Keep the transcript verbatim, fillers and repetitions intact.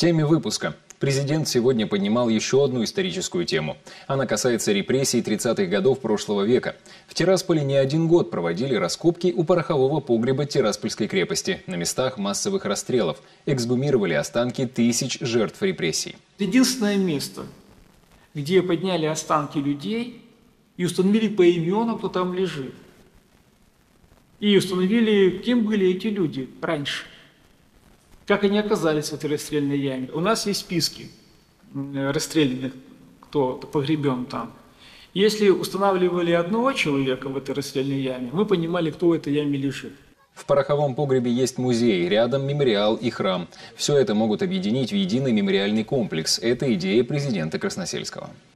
теме выпуска. Президент сегодня поднимал еще одну историческую тему. Она касается репрессий тридцатых годов прошлого века. В Тирасполе не один год проводили раскопки у порохового погреба Тираспольской крепости. На местах массовых расстрелов эксгумировали останки тысяч жертв репрессий. Единственное место, где подняли останки людей и установили поименно, кто там лежит. И установили, кем были эти люди раньше. Как они оказались в этой расстрельной яме. У нас есть списки расстрелянных, кто погребен там. Если устанавливали одного человека в этой расстрельной яме, мы понимали, кто в этой яме лежит. В пороховом погребе есть музей, рядом мемориал и храм. Все это могут объединить в единый мемориальный комплекс. Это идея президента Красносельского.